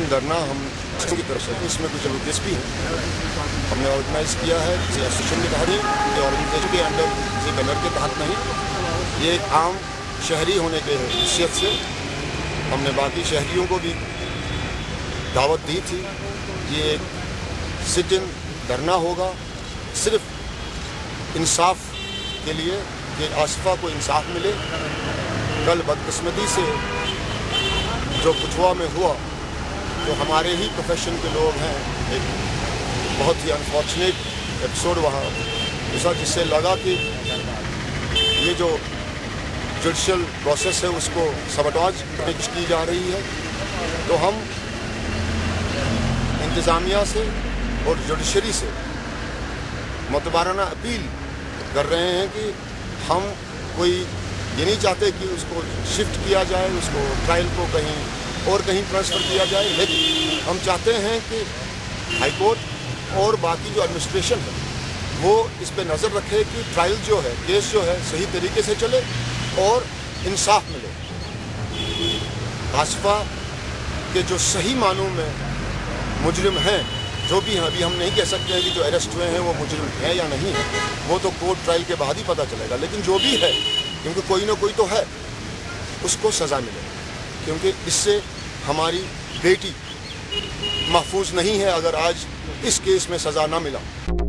धरना हम की तरफ से इसमें कुछ दिलचस्पी है। हमने ऑर्गेनाइज किया है किसी एसोसिएशन के तहत, किसी ऑर्गेनाइजेशन के अंडर, किसी बैनर के तहत नहीं। ये एक आम शहरी होने के हैसियत से हमने बाकी शहरियों को भी दावत दी थी। ये एक सिट इन धरना होगा सिर्फ इंसाफ के लिए कि आसिफा को इंसाफ मिले। कल बदकिस्मती से जो कठुआ में हुआ, जो हमारे ही प्रोफेशन के लोग हैं, एक बहुत ही अनफॉर्चुनेट एपिसोड वहाँ ऐसा जिससे लगा कि ये जो जुडिशल प्रोसेस है उसको सबटाज की जा रही है। तो हम इंतज़ामिया से और जुडिशरी से मतबाराना अपील कर रहे हैं कि हम कोई ये नहीं चाहते कि उसको शिफ्ट किया जाए, उसको ट्रायल को कहीं ट्रांसफ़र किया जाए, लेकिन हम चाहते हैं कि हाई कोर्ट और बाकी जो एडमिनिस्ट्रेशन है वो इस पे नज़र रखे कि ट्रायल जो है, केस जो है सही तरीके से चले और इंसाफ मिले। आसिफा के जो सही मानों में मुजरिम हैं, जो भी हैं, अभी हम नहीं कह सकते हैं कि जो अरेस्ट हुए हैं वो मुजरिम है या नहीं है, वो तो कोर्ट ट्रायल के बाद ही पता चलेगा। लेकिन जो भी है, क्योंकि कोई ना कोई तो है, उसको सज़ा मिले, क्योंकि इससे हमारी बेटी महफूज नहीं है अगर आज इस केस में सज़ा ना मिला।